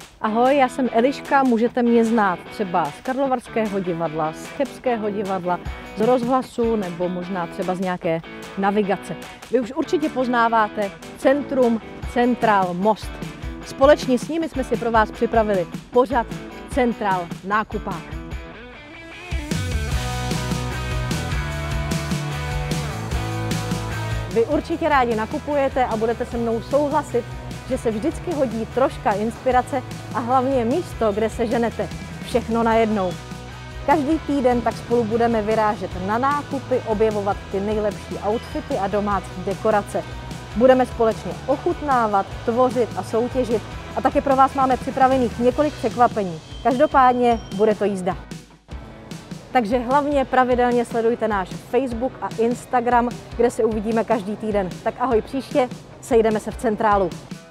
Ahoj, já jsem Eliška, můžete mě znát třeba z Karlovarského divadla, z Chebského divadla, z rozhlasu nebo možná třeba z nějaké navigace. Vy už určitě poznáváte Centrum, Centrál, Most. Společně s nimi jsme si pro vás připravili pořad Centrál nákupák. Vy určitě rádi nakupujete a budete se mnou souhlasit, že se vždycky hodí troška inspirace a hlavně místo, kde se ženete všechno najednou. Každý týden tak spolu budeme vyrážet na nákupy, objevovat ty nejlepší outfity a domácí dekorace. Budeme společně ochutnávat, tvořit a soutěžit a také pro vás máme připravených několik překvapení. Každopádně bude to jízda. Takže hlavně pravidelně sledujte náš Facebook a Instagram, kde se uvidíme každý týden. Tak ahoj příště, sejdeme se v Centrálu.